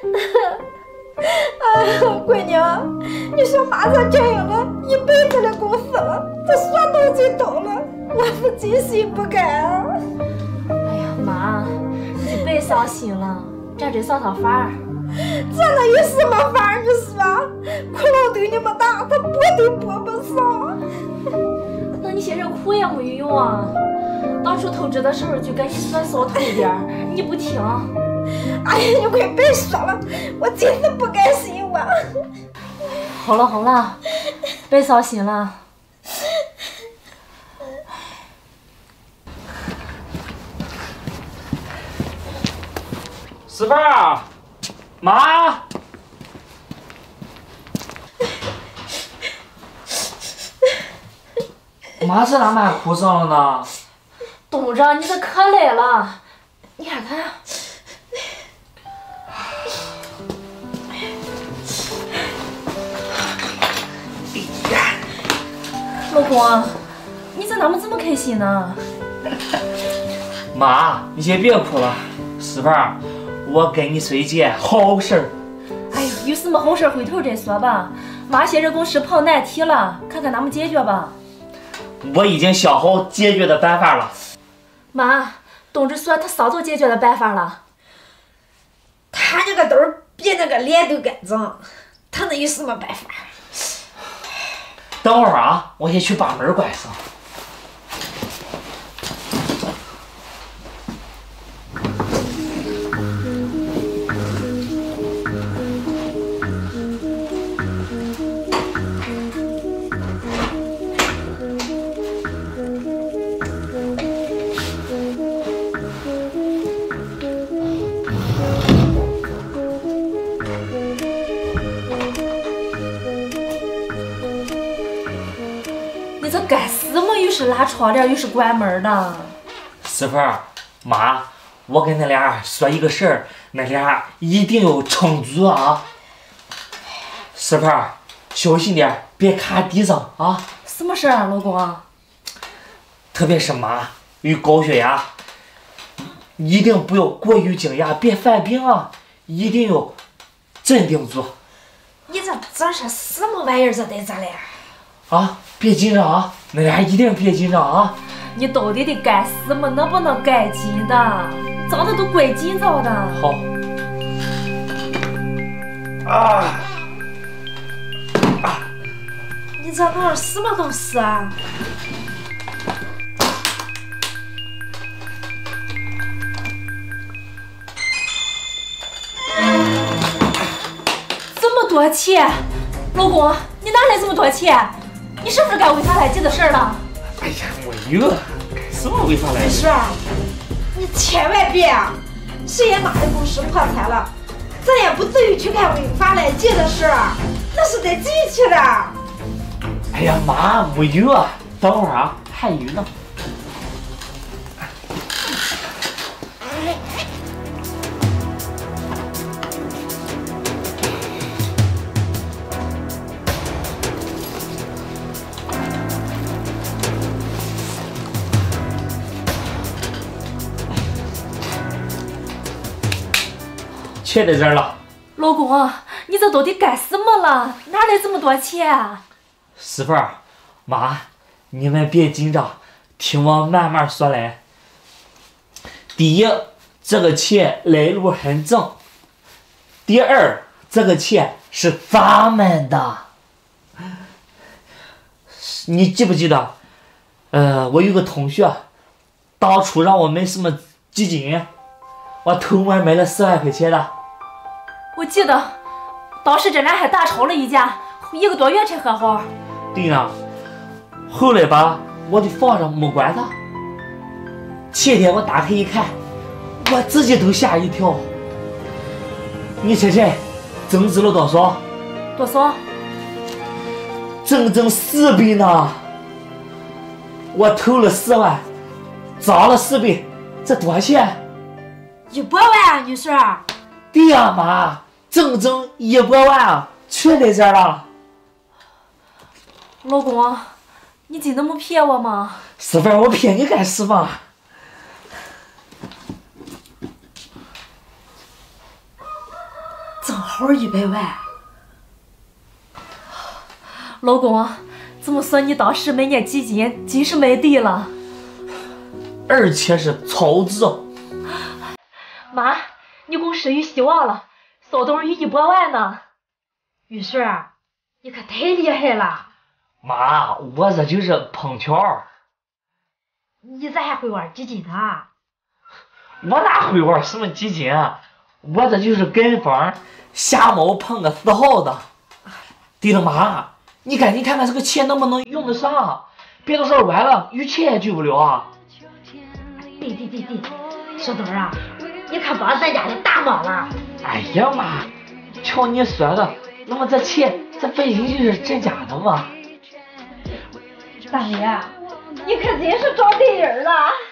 闺女，你说马上经营了一辈子的公司了，这算到最头了，我是真心不甘啊！ 哎呀妈，你别伤心了，咱这想想法儿。 这能有什么法儿？你说，苦劳对你们大，他不得拨不上。 那你现在苦也没用啊！当初投资的时候就跟你说少投一点，你不听。 哎呀，你快别说了，我真是不甘心我。 好了好了，别伤心了。 媳妇儿，妈，妈这咋还哭上了呢？ 东着，你这可累了，你看看。老公，你咋那么这么开心呢？ 妈，你先别哭了。媳妇儿，我跟你说一件好事儿。 哎呦，有什么好事回头再说吧。妈现在公司碰难题了，看看咱们解决吧。 我已经想好解决的办法了。 妈，东子说他早就解决了办法了。 他那个兜比那个脸都干净，他能有什么办法？ 等会儿啊，我先去把门关上。 这干什么？又是拉窗帘，又是关门的。 媳妇儿，妈，我跟那俩说一个事儿，那俩一定要撑住啊！媳妇儿，小心点，别卡地上啊！ 什么事儿啊，老公？ 特别是妈有高血压，一定不要过于惊讶，别犯病啊！一定要镇定住。 你这是什么玩意儿？这得咋了？ 啊，别紧张啊！那俩一定别紧张啊！ 你到底得干什么？能不能赶紧的？长得都怪紧张的。 好。啊！ 你这弄什么东西啊？ 这么多钱，老公，你哪来这么多钱？你是不是干违法乱纪的事儿了？ 哎呀，没有，干什么违法乱纪？ 没事，你千万别啊！谁也妈的公司破产了，咱也不至于去干违法乱纪的事，那是得进去的。 哎呀妈，没有啊，等会儿啊，还有呢。钱在这儿了。 老公，你这到底干什么了？哪来这么多钱？ 媳妇儿，妈，你们别紧张，听我慢慢说来。第一，这个钱来路很正；第二，这个钱是咱们的。你记不记得？我有个同学，当初让我买什么基金，我偷摸买了10万块钱的。 我记得，当时咱俩还大吵了一架，1个多月才和好。 对呢，后来吧，我就放着没管他。前天我打开一看，我自己都吓一跳。你猜猜，增值了多少？ 多少？ 整整4倍呢！我投了10万，涨了4倍，这多少钱 ？100万啊，女士。 对呀，妈，整整100万啊，全在这儿了。 老公，你真的没骗我吗？ 媳妇儿，我骗你干什么？ 头100万。 老公，这么算你当时买那基金真是买对了， 而且是超值。 妈，你公司有希望了，骚动有100万呢。 玉顺，你可太厉害了！ 妈，我这就是碰巧。 你咋还会玩基金呢？ 我哪会玩什么基金啊？我这就是跟风，瞎猫碰个4号的。对了，妈，你赶紧看看这个钱能不能用得上，别到时候完了有钱也救不了啊。 对，小东啊，你可帮咱家的大忙了。 哎呀妈，瞧你说的，那么这钱这本身就是咱家的嘛。 大爷，你可真是找对人了。